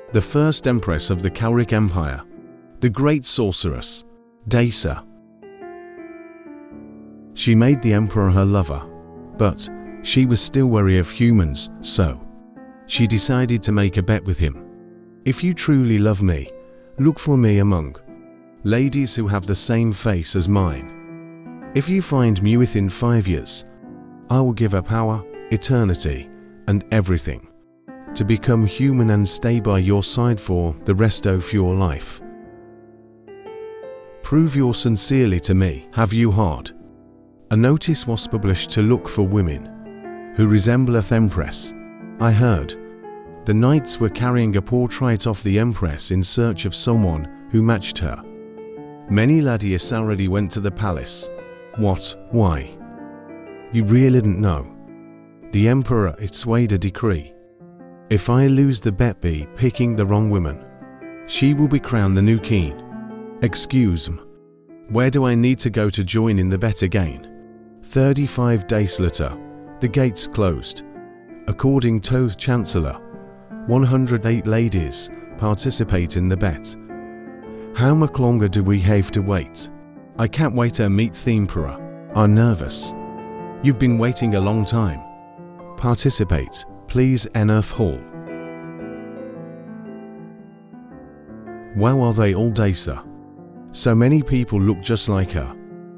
the first empress of the Kauric Empire, the great sorceress, Dasa. She made the emperor her lover, but she was still wary of humans, so she decided to make a bet with him. If you truly love me, look for me among ladies who have the same face as mine. If you find me within 5 years, I will give her power, eternity, and everything, to become human and stay by your side for the rest of your life. Prove you're sincerely to me. Have you heard? A notice was published to look for women who resemble a empress. I heard the knights were carrying a portrait of the empress in search of someone who matched her. Many ladies already went to the palace. What? Why? You really didn't know? The emperor issued a decree. If I lose the bet by picking the wrong woman, she will be crowned the new king. Excuse me, where do I need to go to join in the bet again? 35 days later, the gates closed. According to the Chancellor, 108 ladies participate in the bet. How much longer do we have to wait? I can't wait to meet the emperor. I'm nervous. You've been waiting a long time. Participate, please, Earth Hall. Wow, are they all Dasa? So many people look just like her.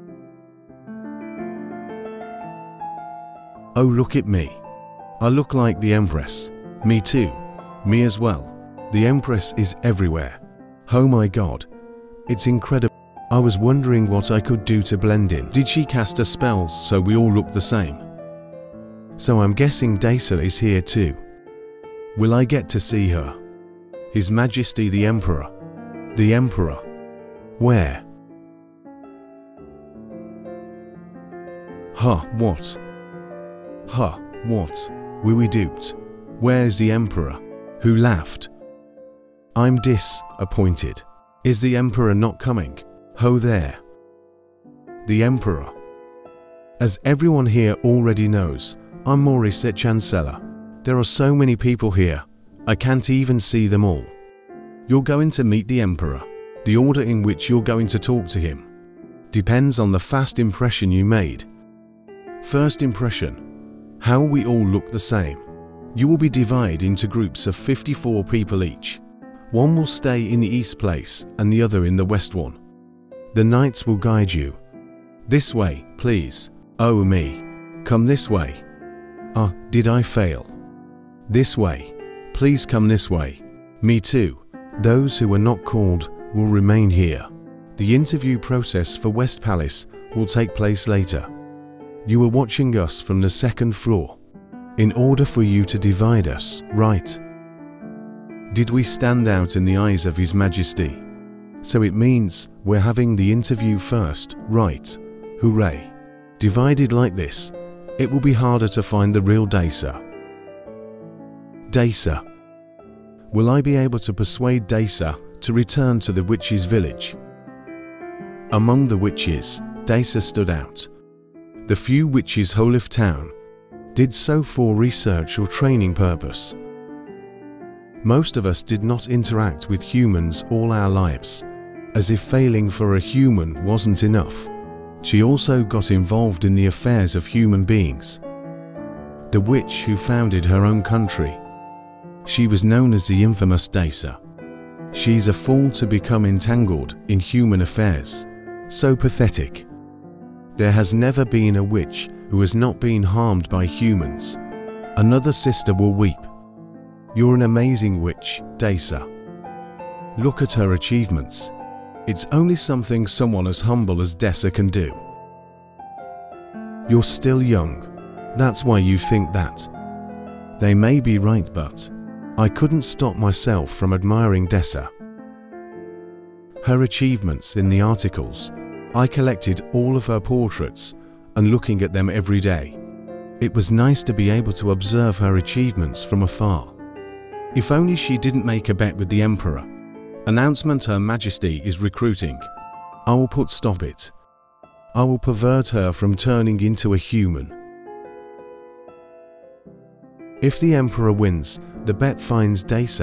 Oh, look at me. I look like the Empress. Me too. Me as well. The Empress is everywhere. Oh my God. It's incredible. I was wondering what I could do to blend in. Did she cast a spell so we all look the same? So I'm guessing Dasa is here too. Will I get to see her? His Majesty the Emperor. The Emperor. Where? Huh, what? Huh, what? Were we duped? Where's the Emperor? Who laughed? I'm disappointed. Is the Emperor not coming? Ho there. The Emperor. As everyone here already knows, I'm Maurice the Chancellor. There are so many people here, I can't even see them all. You're going to meet the Emperor. The order in which you're going to talk to him depends on the first impression you made. First impression. How we all look the same. You will be divided into groups of 54 people each. One will stay in the east place and the other in the west one. The knights will guide you. This way, please. Oh me. Come this way. Ah, did I fail? This way. Please come this way. Me too. Those who are not called will remain here. The interview process for West Palace will take place later. You are watching us from the second floor. In order for you to divide us, right? Did we stand out in the eyes of His Majesty? So it means we're having the interview first, right? Hooray. Divided like this, it will be harder to find the real Dasa. Dasa. Will I be able to persuade Dasa to return to the witches' village? Among the witches, Dasa stood out. The few witches whole of town did so for research or training purpose. Most of us did not interact with humans all our lives, as if failing for a human wasn't enough. She also got involved in the affairs of human beings. The witch who founded her own country. She was known as the infamous Dasa. She's a fool to become entangled in human affairs. So pathetic. There has never been a witch who has not been harmed by humans. Another sister will weep. You're an amazing witch, Dasa. Look at her achievements. It's only something someone as humble as Dasa can do. You're still young. That's why you think that. They may be right, but I couldn't stop myself from admiring Dasa. Her achievements in the articles. I collected all of her portraits and looking at them every day. It was nice to be able to observe her achievements from afar. If only she didn't make a bet with the Emperor. Announcement Her Majesty is recruiting. I will put stop it. I will pervert her from turning into a human. If the Emperor wins, the bet finds Dasa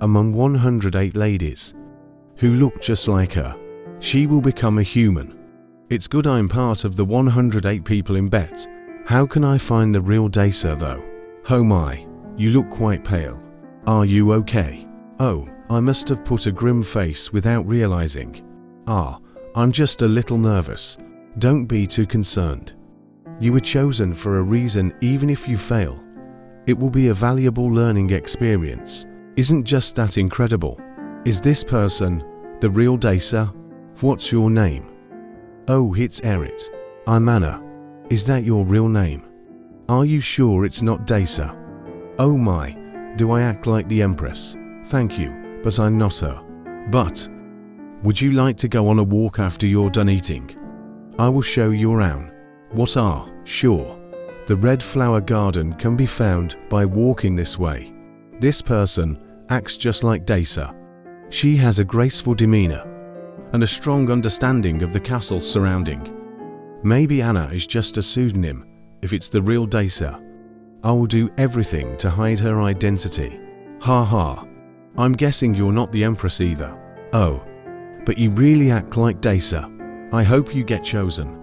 among 108 ladies who look just like her. She will become a human. It's good I'm part of the 108 people in bet. How can I find the real Dasa though? Oh my, you look quite pale. Are you okay? Oh, I must have put a grim face without realizing. I'm just a little nervous. Don't be too concerned. You were chosen for a reason. Even if you fail, it will be a valuable learning experience. Isn't just that incredible? Is this person the real Dasa? What's your name? Oh, it's Erit. I'm Anna. Is that your real name? Are you sure it's not Dasa? Oh my, do I act like the Empress? Thank you, but I'm not her. But would you like to go on a walk after you're done eating? I will show you around. What are? Sure. The Red Flower Garden can be found by walking this way. This person acts just like Dasa. She has a graceful demeanor and a strong understanding of the castle's surrounding. Maybe Anna is just a pseudonym. If it's the real Dasa, I will do everything to hide her identity. Ha ha. I'm guessing you're not the Empress either. Oh, but you really act like Dasa. I hope you get chosen.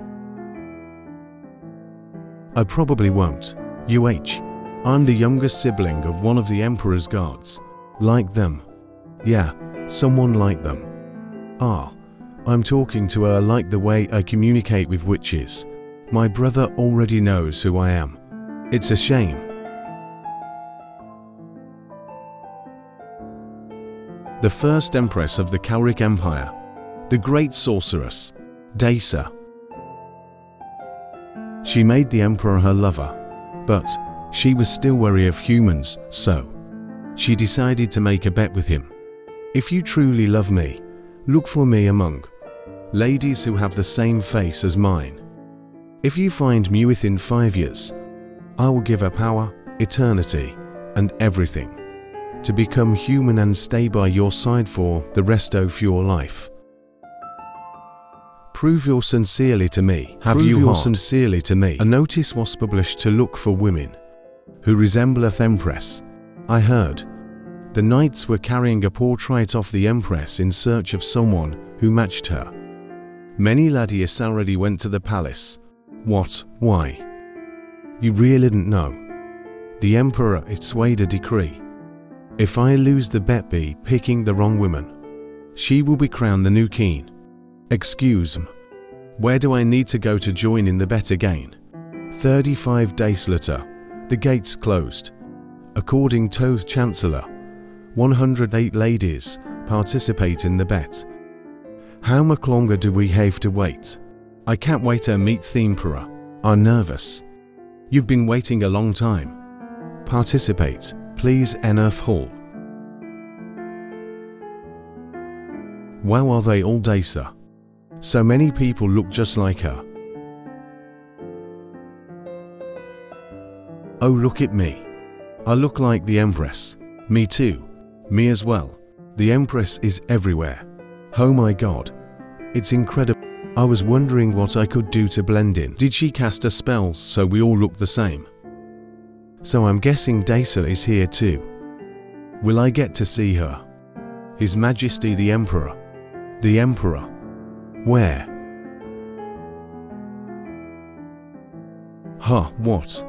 I probably won't. I'm the youngest sibling of one of the Emperor's guards. Like them? Yeah, someone like them. I'm talking to her like the way I communicate with witches. My brother already knows who I am. It's a shame. The first Empress of the Kauric Empire, the great sorceress, Dasa. She made the Emperor her lover, but she was still wary of humans, so she decided to make a bet with him. If you truly love me, look for me among ladies who have the same face as mine. If you find me within 5 years, I will give her power, eternity, and everything to become human and stay by your side for the rest of your life. Prove you're sincerely to me. Sincerely to me. A notice was published to look for women who resemble a Empress. I heard the knights were carrying a portrait of the Empress in search of someone who matched her. Many ladies already went to the palace. What? Why? You really didn't know? The Emperor swayed a decree. If I lose the bet by picking the wrong woman, she will be crowned the new queen. Excuse me. Where do I need to go to join in the bet again? 35 days later, the gates closed. According to the Chancellor, 108 ladies participate in the bet. How much longer do we have to wait? I can't wait to meet the Emperor. I'm nervous. You've been waiting a long time. Participate, please. Enough Hall. Wow, are they all Dasa? So many people look just like her. Oh, look at me. I look like the Empress. Me too. Me as well. The Empress is everywhere. Oh my god. It's incredible. I was wondering what I could do to blend in. Did she cast a spell so we all look the same? So I'm guessing Dasa is here too. Will I get to see her? His Majesty the Emperor. The Emperor. Where? What?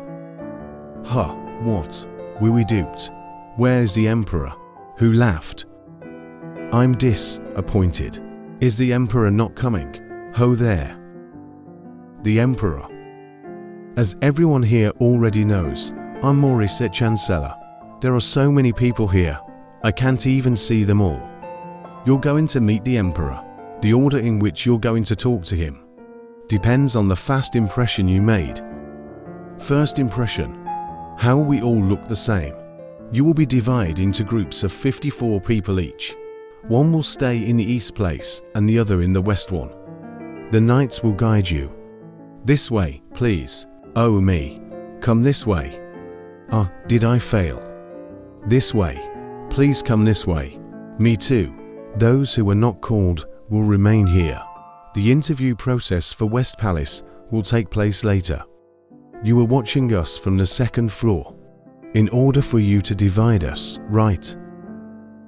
What? Were we duped? Where's the Emperor? Who laughed? I'm disappointed. Is the Emperor not coming? Oh there. The Emperor. As everyone here already knows, I'm Maurice at Chancellor. There are so many people here, I can't even see them all. You're going to meet the Emperor. The order in which you're going to talk to him depends on the first impression you made. First impression. How we all look the same. You will be divided into groups of 54 people each. One will stay in the east place and the other in the west one. The knights will guide you. This way, please. Oh me. Come this way. Did I fail? This way. Please come this way. Me too. Those who were not called will remain here. The interview process for West Palace will take place later. You are watching us from the second floor. In order for you to divide us, right?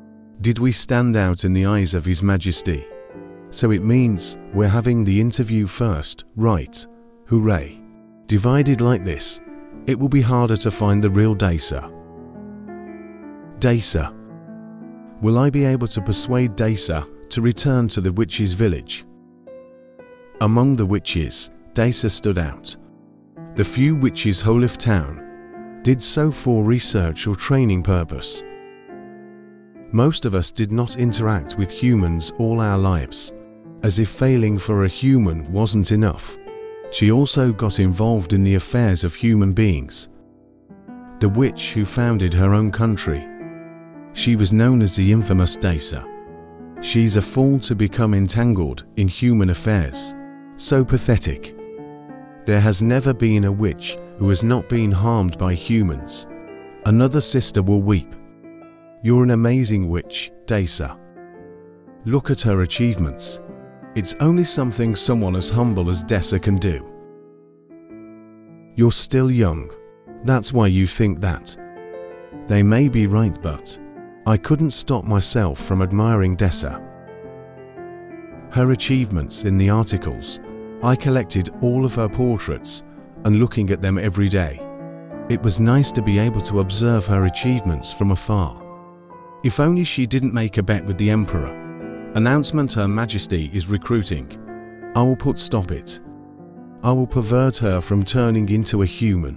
Did we stand out in the eyes of His Majesty? So it means we're having the interview first, right? Hooray. Divided like this, it will be harder to find the real Dasa. Dasa. Will I be able to persuade Dasa to return to the witches' village? Among the witches, Dasa stood out. The few witches whole of town did so for research or training purpose. Most of us did not interact with humans all our lives, as if failing for a human wasn't enough. She also got involved in the affairs of human beings. The witch who founded her own country. She was known as the infamous Dasa. She's a fool to become entangled in human affairs. So pathetic. There has never been a witch who has not been harmed by humans. Another sister will weep. You're an amazing witch, Dasa. Look at her achievements. It's only something someone as humble as Dasa can do. You're still young. That's why you think that. They may be right, but I couldn't stop myself from admiring Dasa. Her achievements in the articles. I collected all of her portraits and looking at them every day. It was nice to be able to observe her achievements from afar. If only she didn't make a bet with the Emperor. Announcement Her Majesty is recruiting. I will put stop it. I will pervert her from turning into a human.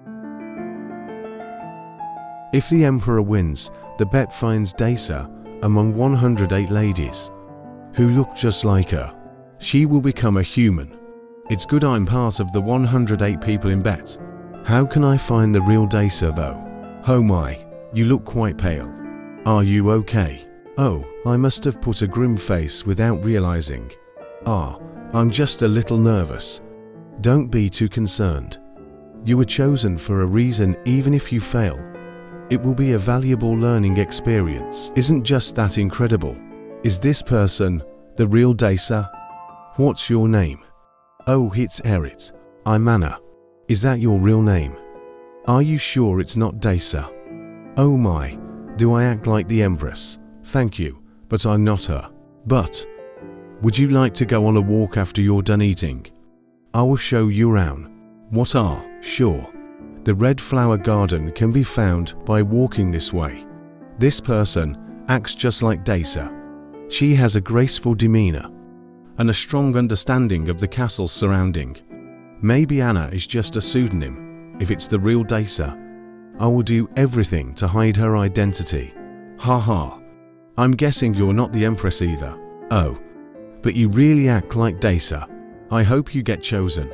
If the Emperor wins, the bet finds Dasa among 108 ladies who look just like her. She will become a human. It's good I'm part of the 108 people in bet. How can I find the real Dasa though? Oh my, you look quite pale. Are you okay? Oh, I must have put a grim face without realizing. I'm just a little nervous. Don't be too concerned. You were chosen for a reason. Even if you fail, it will be a valuable learning experience. Isn't just that incredible? Is this person the real Dasa? What's your name? Oh, it's Erit. I'm Anna. Is that your real name? Are you sure it's not Dasa? Oh my, do I act like the Empress? Thank you, but I'm not her. But, would you like to go on a walk after you're done eating? I will show you around. What are? Sure. The Red Flower Garden can be found by walking this way. This person acts just like Dasa. She has a graceful demeanor and a strong understanding of the castle's surrounding. Maybe Anna is just a pseudonym. If it's the real Dasa, I will do everything to hide her identity. Haha. I'm guessing you're not the Empress either. Oh, but you really act like Dasa. I hope you get chosen.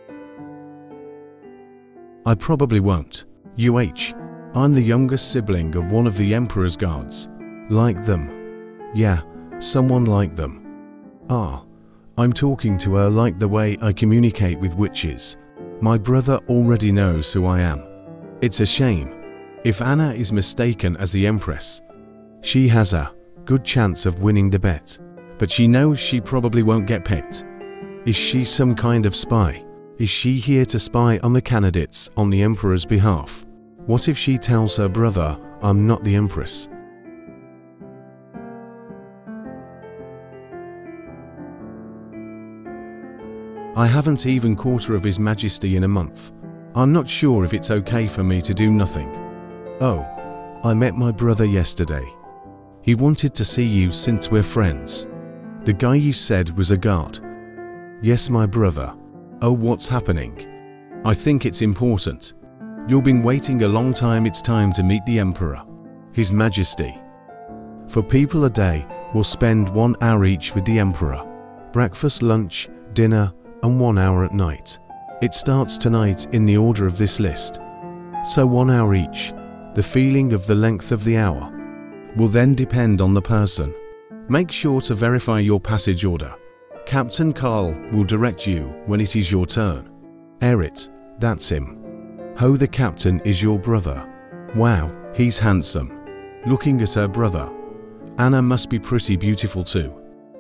I probably won't. I'm the youngest sibling of one of the Emperor's guards. Like them. Yeah, someone like them. I'm talking to her like the way I communicate with witches. My brother already knows who I am. It's a shame. If Anna is mistaken as the Empress, she has a good chance of winning the bet. But she knows she probably won't get picked. Is she some kind of spy? Is she here to spy on the candidates on the Emperor's behalf? What if she tells her brother I'm not the Empress? I haven't even caught her of His Majesty in a month. I'm not sure if it's okay for me to do nothing. Oh, I met my brother yesterday. He wanted to see you since we're friends. The guy you said was a guard. Yes, my brother. Oh, what's happening? I think it's important. You've been waiting a long time. It's time to meet the Emperor, His Majesty. For people a day will spend 1 hour each with the Emperor. Breakfast, lunch, dinner, and 1 hour at night. It starts tonight in the order of this list. So 1 hour each. The feeling of the length of the hour will then depend on the person. Make sure to verify your passage order. Captain Carl will direct you when it is your turn. Erit, that's him. Ho, the captain is your brother. Wow, he's handsome. Looking at her brother. Anna must be pretty beautiful too.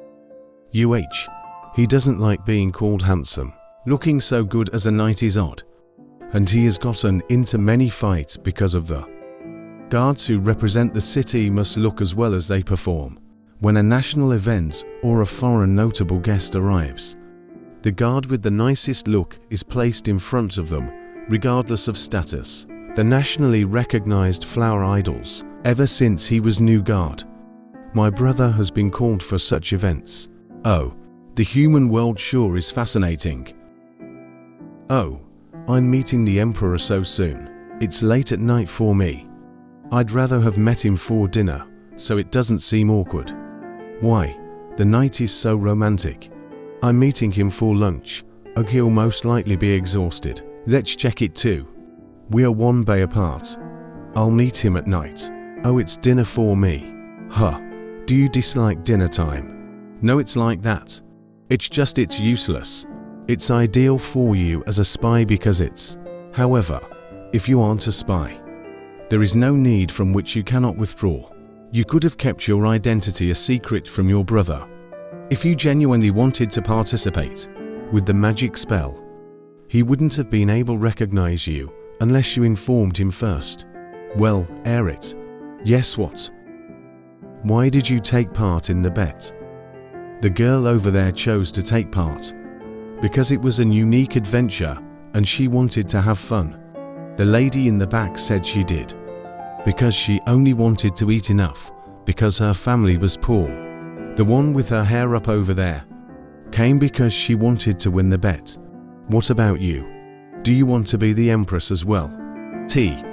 He doesn't like being called handsome. Looking so good as a knight is odd. And he has gotten into many fights because of the Guards who represent the city must look as well as they perform. When a national event or a foreign notable guest arrives, the guard with the nicest look is placed in front of them, regardless of status. The nationally recognized flower idols, ever since he was new guard. My brother has been called for such events. Oh, the human world sure is fascinating. Oh, I'm meeting the Emperor so soon. It's late at night for me. I'd rather have met him for dinner, so it doesn't seem awkward. Why? The night is so romantic. I'm meeting him for lunch. Oh, he'll most likely be exhausted. Let's check it too. We are one bay apart. I'll meet him at night. Oh, it's dinner for me. Huh. Do you dislike dinner time? No, it's like that. It's useless. It's ideal for you as a spy because it's. However, if you aren't a spy, there is no need from which you cannot withdraw. You could have kept your identity a secret from your brother. If you genuinely wanted to participate with the magic spell, he wouldn't have been able to recognize you unless you informed him first. Well, air it. Yes, what? Why did you take part in the bet? The girl over there chose to take part because it was a unique adventure and she wanted to have fun. The lady in the back said she did because she only wanted to eat enough because her family was poor. The one with her hair up over there came because she wanted to win the bet. What about you? Do you want to be the Empress as well? TH.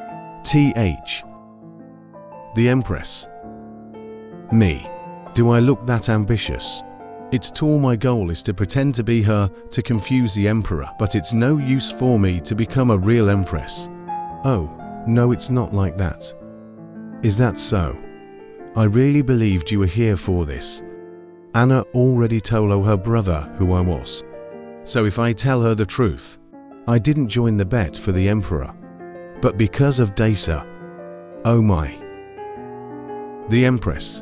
The Empress. Me. Do I look that ambitious? It's tall. My goal is to pretend to be her to confuse the Emperor, but it's no use for me to become a real Empress. Oh, no, it's not like that. Is that so? I really believed you were here for this. Anna already told her brother who I was. So if I tell her the truth, I didn't join the bet for the Emperor, but because of Daisa. Oh my. The Empress.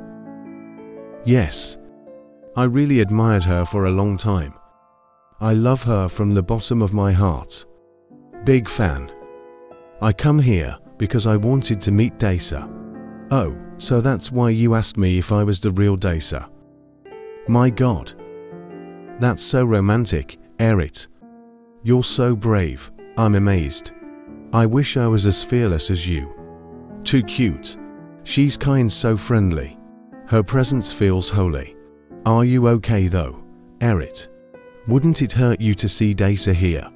Yes. I really admired her for a long time. I love her from the bottom of my heart. Big fan. I come here because I wanted to meet Daisa. Oh, so that's why you asked me if I was the real Daisa. My God. That's so romantic, Erit. You're so brave. I'm amazed. I wish I was as fearless as you. Too cute. She's kind, so friendly. Her presence feels holy. Are you okay though, Erit? Wouldn't it hurt you to see Daisa here?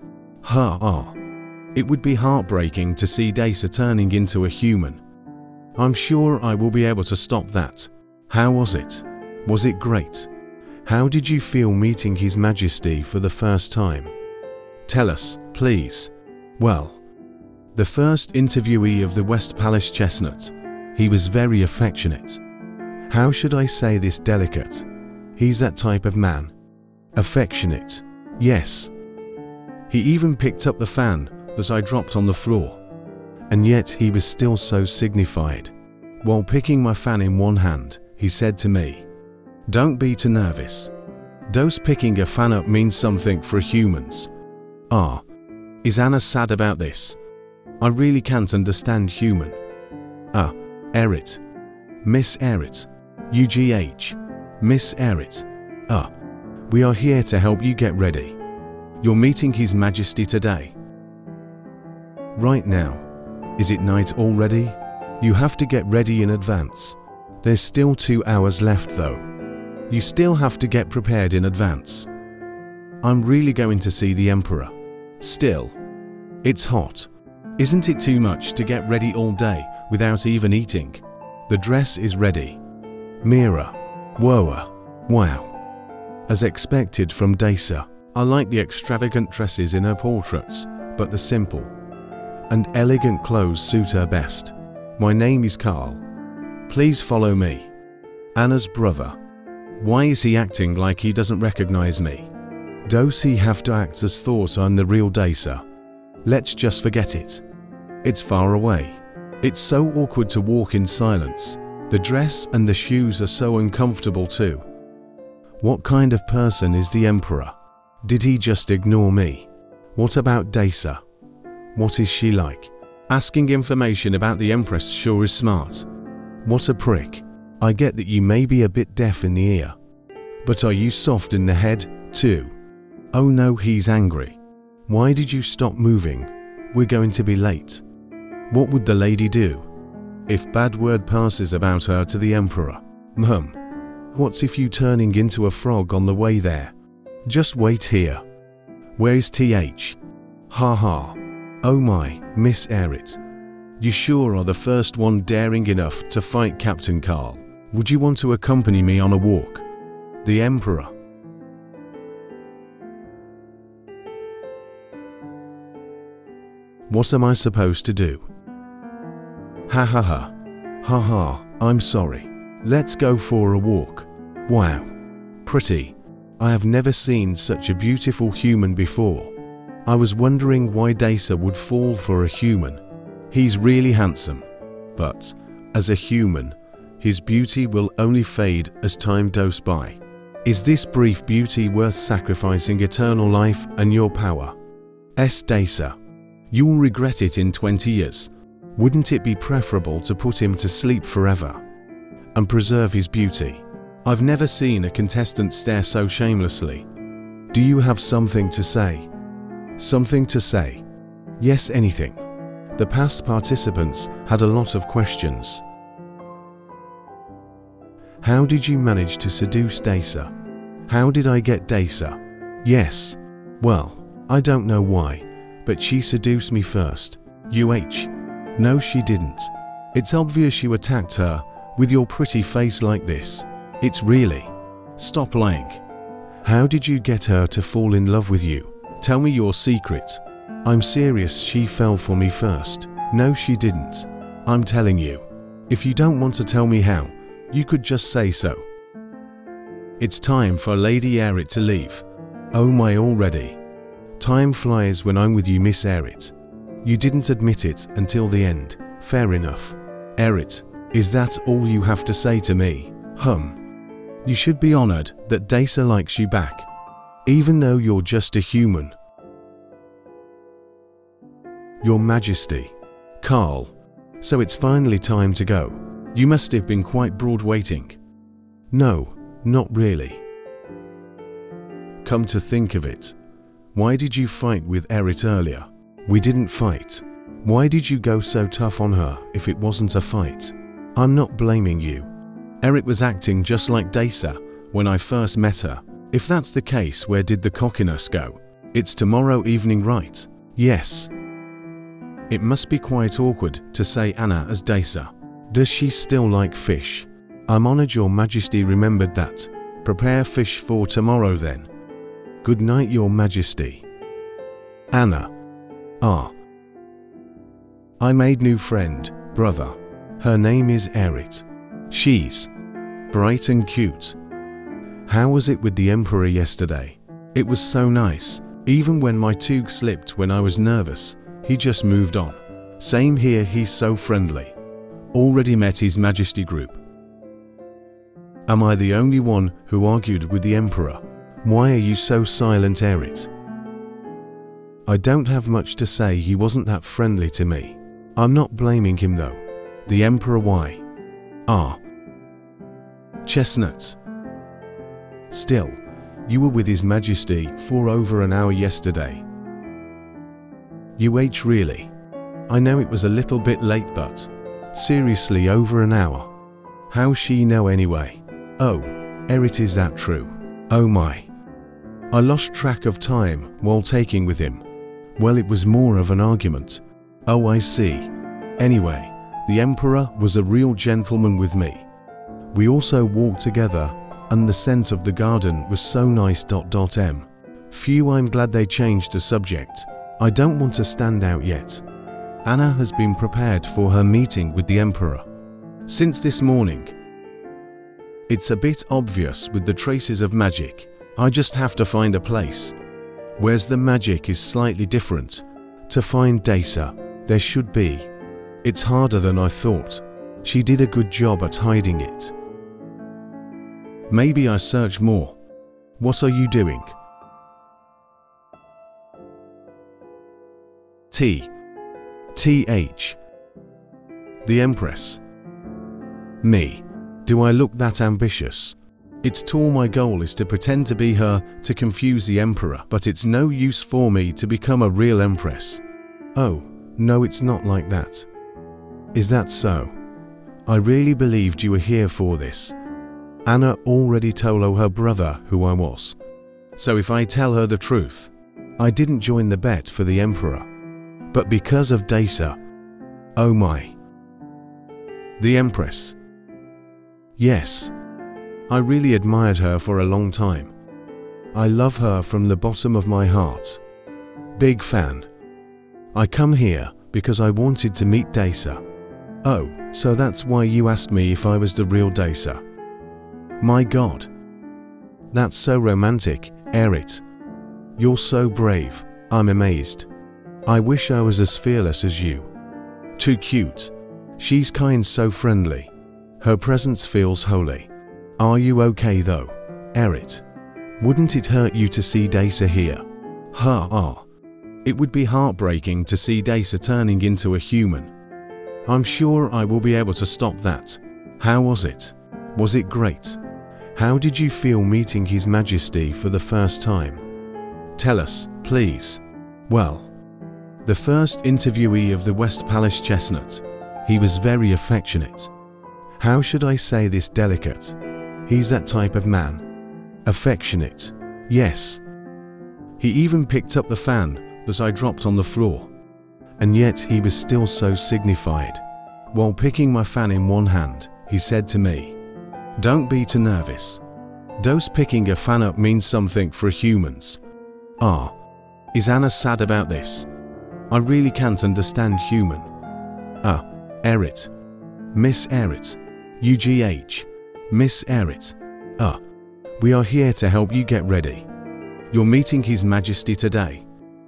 It would be heartbreaking to see Daisa turning into a human. I'm sure I will be able to stop that. How was it? Was it great? How did you feel meeting His Majesty for the first time? Tell us, please. Well, the first interviewee of the West Palace Chestnut, he was very affectionate. How should I say this delicate? He's that type of man. Affectionate. Yes. He even picked up the fan that I dropped on the floor. And yet he was still so signified. While picking my fan in one hand, he said to me, "Don't be too nervous. Those picking a fan up means something for humans." Is Anna sad about this? I really can't understand human. Erit. Miss Erit. UGH. Miss Erit. We are here to help you get ready. You're meeting His Majesty today. Right now. Is it night already? You have to get ready in advance. There's still 2 hours left though. You still have to get prepared in advance. I'm really going to see the Emperor. Still. It's hot. Isn't it too much to get ready all day without even eating? The dress is ready. Mira. Woa. Wow. As expected from Daisa, I like the extravagant dresses in her portraits, but the simple and elegant clothes suit her best. My name is Carl. Please follow me. Anna's brother. Why is he acting like he doesn't recognize me? Does he have to act as thought I'm the real Daisa? Let's just forget it. It's far away. It's so awkward to walk in silence. The dress and the shoes are so uncomfortable too. What kind of person is the Emperor? Did he just ignore me? What about Daisa? What is she like? Asking information about the Empress sure is smart. What a prick. I get that you may be a bit deaf in the ear. But are you soft in the head, too? Oh no, he's angry. Why did you stop moving? We're going to be late. What would the lady do if bad word passes about her to the Emperor? What's if you turning into a frog on the way there? Just wait here. Where is TH? Ha ha. Oh my, Miss Aerith. You sure are the first one daring enough to fight Captain Karl. Would you want to accompany me on a walk? The Emperor. What am I supposed to do? Ha ha ha. Ha ha, I'm sorry. Let's go for a walk. Wow. Pretty. I have never seen such a beautiful human before. I was wondering why Dacer would fall for a human. He's really handsome. But, as a human, his beauty will only fade as time goes by. Is this brief beauty worth sacrificing eternal life and your power? Dacer. You'll regret it in 20 years. Wouldn't it be preferable to put him to sleep forever and preserve his beauty? I've never seen a contestant stare so shamelessly. Do you have something to say? Something to say? Yes, anything. The past participants had a lot of questions. How did you manage to seduce Dacer? How did I get Dacer? Yes. Well, I don't know why, but she seduced me first. No, she didn't. It's obvious you attacked her with your pretty face like this. It's really. Stop lying. How did you get her to fall in love with you? Tell me your secret. I'm serious, she fell for me first. No, she didn't. I'm telling you. If you don't want to tell me how, you could just say so. It's time for Lady Aerith to leave. Oh my, already. Time flies when I'm with you, Miss Aerith. You didn't admit it until the end. Fair enough. Aerith, is that all you have to say to me? You should be honored that Dacer likes you back, even though you're just a human. Your Majesty. Karl. So it's finally time to go. You must have been quite bored waiting. No, not really. Come to think of it, why did you fight with Aerith earlier? We didn't fight. Why did you go so tough on her if it wasn't a fight? I'm not blaming you. Aerith was acting just like Dacer when I first met her. If that's the case, where did the cockiness go? It's tomorrow evening, right? Yes. It must be quite awkward to say Anna as Dacer. Does she still like fish? I'm honored your Majesty remembered that. Prepare fish for tomorrow then. Good night, your Majesty. Anna. I made new friend, brother. Her name is Aerith. She's bright and cute. How was it with the Emperor yesterday? It was so nice. Even when my tooth slipped when I was nervous, he just moved on. Same here, he's so friendly. Already met His Majesty group. Am I the only one who argued with the Emperor? Why are you so silent, Aerith? I don't have much to say, he wasn't that friendly to me. I'm not blaming him though. The Emperor, why? Chestnuts. Still, you were with His Majesty for over an hour yesterday. Really? I know it was a little bit late, but seriously, over an hour? How she know anyway? Oh, Aerith, is that true? Oh my. I lost track of time while taking with him. Well, it was more of an argument. Oh, I see. Anyway, the Emperor was a real gentleman with me. We also walked together, and the scent of the garden was so nice. Phew, I'm glad they changed the subject. I don't want to stand out yet. Anna has been prepared for her meeting with the Emperor since this morning. It's a bit obvious with the traces of magic. I just have to find a place where's the magic is slightly different. To find Dacer, there should be. It's harder than I thought. She did a good job at hiding it. Maybe I search more. What are you doing? TH. The Empress. Me. Do I look that ambitious? It's tall. My goal is to pretend to be her to confuse the Emperor, but it's no use for me to become a real Empress. Oh, no, it's not like that. Is that so? I really believed you were here for this. Anna already told her brother who I was. So if I tell her the truth, I didn't join the bet for the Emperor, but because of Dacer. Oh my. The Empress. Yes. I really admired her for a long time. I love her from the bottom of my heart. Big fan. I come here because I wanted to meet Dacer. Oh, so that's why you asked me if I was the real Dacer. My God. That's so romantic, Erit. You're so brave. I'm amazed. I wish I was as fearless as you. Too cute. She's kind, so friendly. Her presence feels holy. Are you okay though, Erit? Wouldn't it hurt you to see Dacer here? Ha. It would be heartbreaking to see Dacer turning into a human. I'm sure I will be able to stop that. How was it? Was it great? How did you feel meeting His Majesty for the first time? Tell us, please. Well, the first interviewee of the West Palace Chestnut, he was very affectionate. How should I say this delicate? He's that type of man. Affectionate. Yes. He even picked up the fan that I dropped on the floor. And yet he was still so signified. While picking my fan in one hand, he said to me, "Don't be too nervous. Those picking a fan up means something for humans." Ah, is Anna sad about this? I really can't understand human. Ah, Erit. Miss Erit. UGH. Miss Erit. Ah, we are here to help you get ready. You're meeting His Majesty today.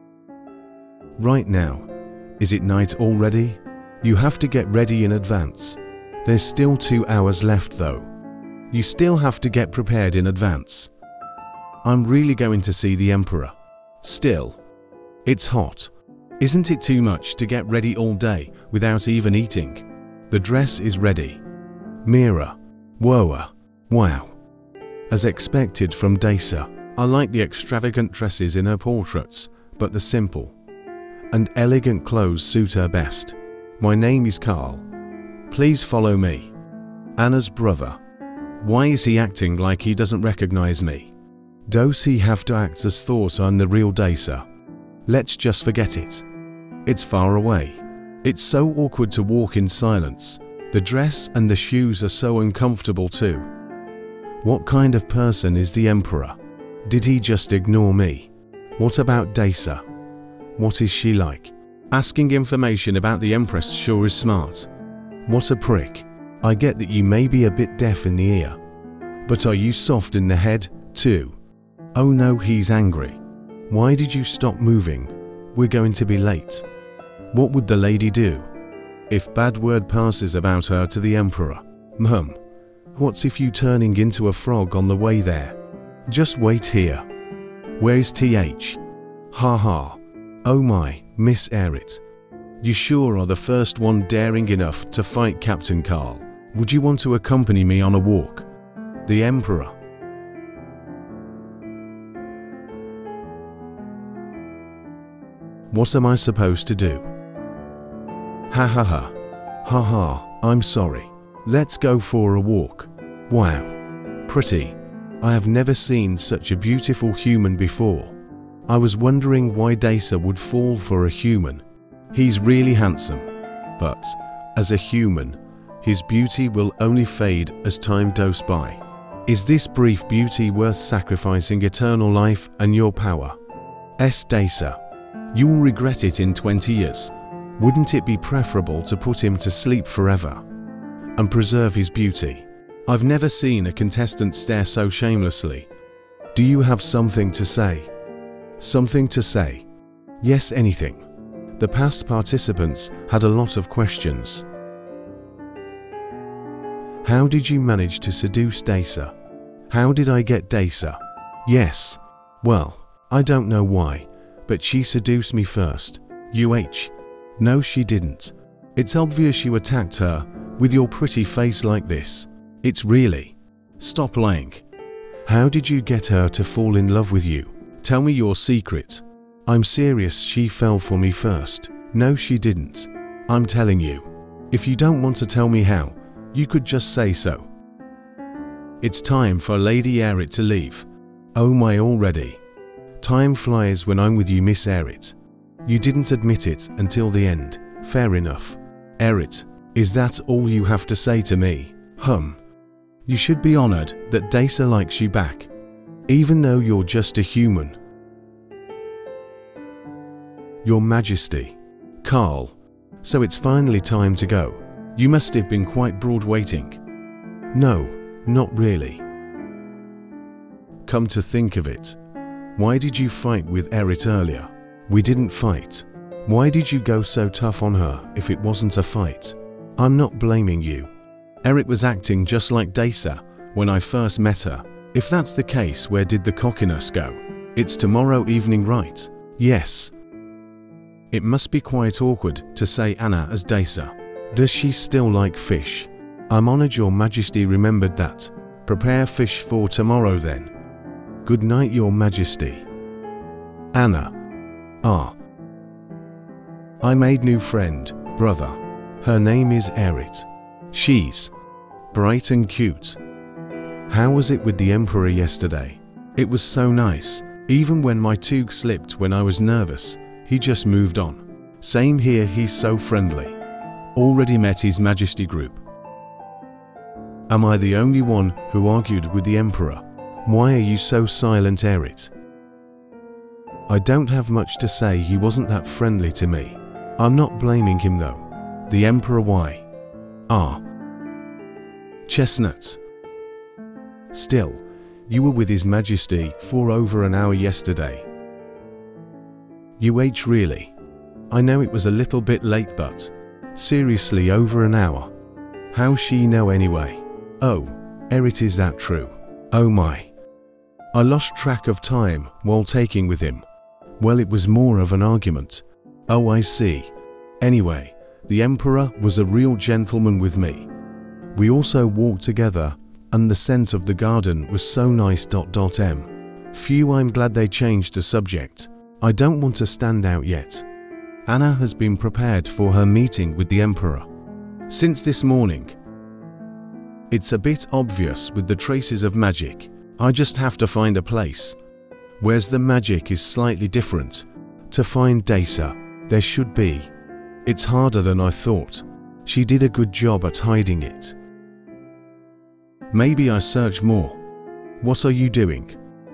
Right now. Is it night already? You have to get ready in advance. There's still 2 hours left though. You still have to get prepared in advance. I'm really going to see the Emperor. Still. It's hot. Isn't it too much to get ready all day without even eating? The dress is ready. Mira. Whoa. Wow. As expected from Dacer, I like the extravagant dresses in her portraits, but the simple and elegant clothes suit her best. My name is Carl. Please follow me. Anna's brother. Why is he acting like he doesn't recognize me? Does he have to act as thought I'm the real Dacer? Let's just forget it. It's far away. It's so awkward to walk in silence. The dress and the shoes are so uncomfortable too. What kind of person is the Emperor? Did he just ignore me? What about Dacer? What is she like? Asking information about the Empress sure is smart. What a prick. I get that you may be a bit deaf in the ear. But are you soft in the head, too? Oh no, he's angry. Why did you stop moving? We're going to be late. What would the lady do if bad word passes about her to the Emperor? What's if you turning into a frog on the way there? Just wait here. Where is TH? Ha. Oh my, Miss Erit. You sure are the first one daring enough to fight Captain Carl. Would you want to accompany me on a walk? The Emperor. What am I supposed to do? Ha, I'm sorry. Let's go for a walk. Wow. Pretty. I have never seen such a beautiful human before. I was wondering why Dacer would fall for a human. He's really handsome, but as a human, his beauty will only fade as time goes by. Is this brief beauty worth sacrificing eternal life and your power? Dacer, you will regret it in 20 years. Wouldn't it be preferable to put him to sleep forever and preserve his beauty? I've never seen a contestant stare so shamelessly. Do you have something to say? Something to say? Yes, anything. The past participants had a lot of questions. How did you manage to seduce Dacer? How did I get Dacer? Yes. Well, I don't know why, but she seduced me first. No, she didn't. It's obvious you attacked her with your pretty face like this. It's really. Stop lying. How did you get her to fall in love with you? Tell me your secret. I'm serious, she fell for me first. No, she didn't. I'm telling you. If you don't want to tell me how, you could just say so. It's time for Lady Aerith to leave. Oh my, already. Time flies when I'm with you, Miss Aerith. You didn't admit it until the end. Fair enough. Aerith, is that all you have to say to me? You should be honored that Dacer likes you back, even though you're just a human. Your Majesty. Carl. So it's finally time to go. You must have been quite bored waiting. No, not really. Come to think of it, why did you fight with Aerith earlier? We didn't fight. Why did you go so tough on her if it wasn't a fight? I'm not blaming you. Aerith was acting just like Dacer when I first met her. If that's the case, where did the cockiness go? It's tomorrow evening, right? Yes. It must be quite awkward to say Anna as Dacer. Does she still like fish? I'm honored Your Majesty remembered that. Prepare fish for tomorrow then. Good night, Your Majesty. Anna. I made new friend, brother. Her name is Aerith. She's bright and cute. How was it with the Emperor yesterday? It was so nice. Even when my tug slipped when I was nervous, he just moved on. Same here, he's so friendly. Already met His Majesty group. Am I the only one who argued with the Emperor? Why are you so silent, Aerith? I don't have much to say, he wasn't that friendly to me. I'm not blaming him though. The Emperor, why? Chestnuts. Still, you were with His Majesty for over an hour yesterday. UH, really? I know it was a little bit late, but seriously, over an hour? How she know anyway? Oh, Aerith, is that true? Oh my. I lost track of time while taking with him. Well, it was more of an argument. Oh, I see. Anyway, the Emperor was a real gentleman with me. We also walked together, and the scent of the garden was so nice. Phew, I'm glad they changed the subject. I don't want to stand out yet. Anna has been prepared for her meeting with the Emperor since this morning. It's a bit obvious with the traces of magic. I just have to find a place where's the magic is slightly different. To find Dacer, there should be. It's harder than I thought. She did a good job at hiding it. Maybe I search more. What are you doing?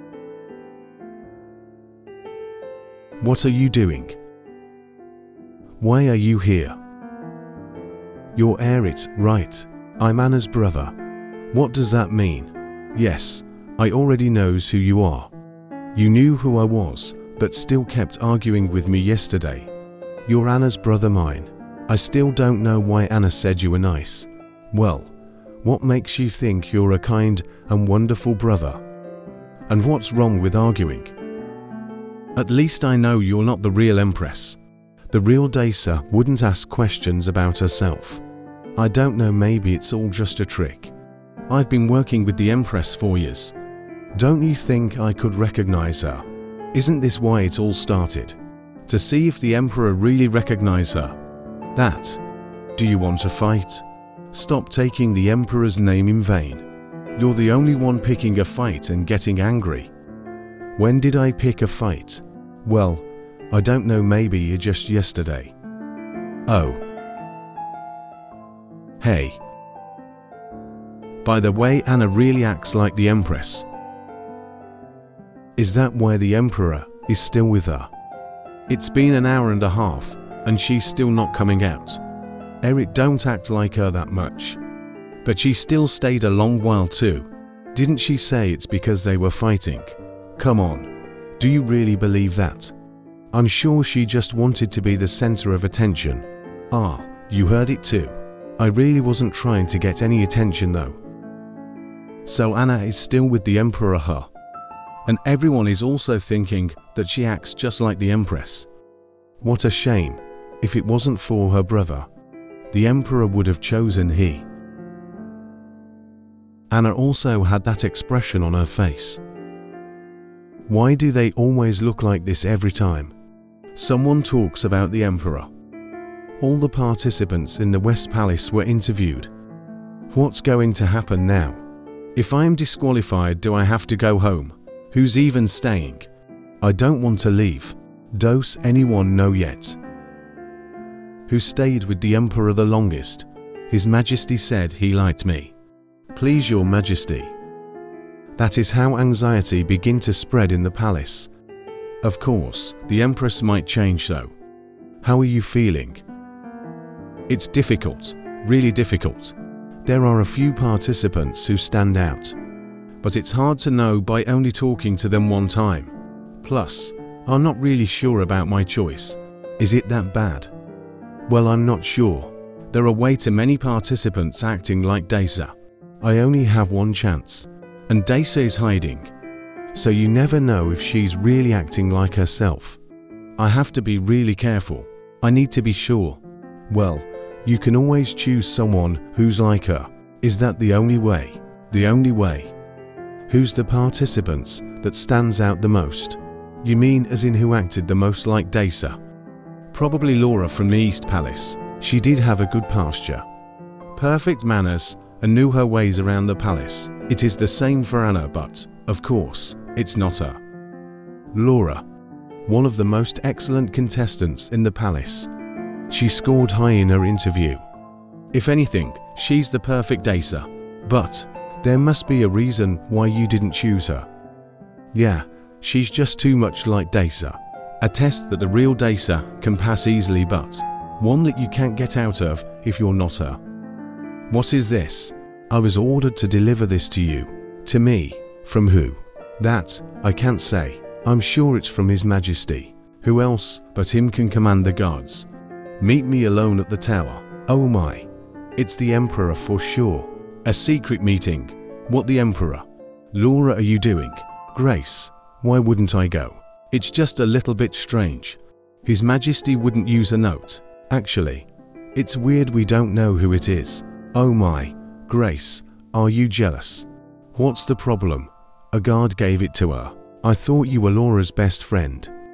What are you doing? Why are you here? You're Aerith, right? I'm Anna's brother. What does that mean? Yes, I already knows who you are. You knew who I was, but still kept arguing with me yesterday. You're Anna's brother, mine. I still don't know why Anna said you were nice. Well, what makes you think you're a kind and wonderful brother? And what's wrong with arguing? At least I know you're not the real Empress. The real Dacer wouldn't ask questions about herself. I don't know, maybe it's all just a trick. I've been working with the Empress for years. Don't you think I could recognize her? Isn't this why it all started? To see if the Emperor really recognized her. That. Do you want to fight? Stop taking the Emperor's name in vain. You're the only one picking a fight and getting angry. When did I pick a fight? Well, I don't know, maybe just yesterday. Oh. Hey. By the way, Anna really acts like the Empress. Is that why the Emperor is still with her? It's been an hour and a half, and she's still not coming out. Aerith, don't act like her that much. But she still stayed a long while too. Didn't she say it's because they were fighting? Come on, do you really believe that? I'm sure she just wanted to be the center of attention. You heard it too. I really wasn't trying to get any attention though. So Anna is still with the Emperor, huh? And everyone is also thinking that she acts just like the Empress. What a shame. If it wasn't for her brother, the Emperor would have chosen he. Anna also had that expression on her face. Why do they always look like this every time someone talks about the Emperor? All the participants in the West Palace were interviewed. What's going to happen now? If I am disqualified, do I have to go home? Who's even staying? I don't want to leave. Does anyone know yet? Who stayed with the Emperor the longest? His Majesty said he liked me. Please, Your Majesty. That is how anxiety began to spread in the palace. Of course, the Empress might change though. How are you feeling? It's difficult, really difficult. There are a few participants who stand out, but it's hard to know by only talking to them one time. Plus, I'm not really sure about my choice. Is it that bad? Well, I'm not sure. There are way too many participants acting like Dasa. I only have one chance, and Dasa is hiding. So you never know if she's really acting like herself. I have to be really careful. I need to be sure. Well, you can always choose someone who's like her. Is that the only way? The only way? Who's the participants that stands out the most? You mean as in who acted the most like Dasa? Probably Laura from the East Palace. She did have a good posture, perfect manners, and knew her ways around the palace. It is the same for Anna, but, of course, it's not her. Laura, one of the most excellent contestants in the palace. She scored high in her interview. If anything, she's the perfect Dasa. But there must be a reason why you didn't choose her. Yeah, she's just too much like Dasa. A test that the real Dasa can pass easily, but one that you can't get out of if you're not her. What is this? I was ordered to deliver this to you. To me? From who? That, I can't say. I'm sure it's from His Majesty. Who else but him can command the guards? Meet me alone at the tower. Oh my. It's the Emperor for sure. A secret meeting. What, the Emperor? Laura, are you doing? Grace, why wouldn't I go? It's just a little bit strange. His Majesty wouldn't use a note. Actually, it's weird we don't know who it is. Oh my. Grace, are you jealous? What's the problem? A guard gave it to her. I thought you were Laura's best friend.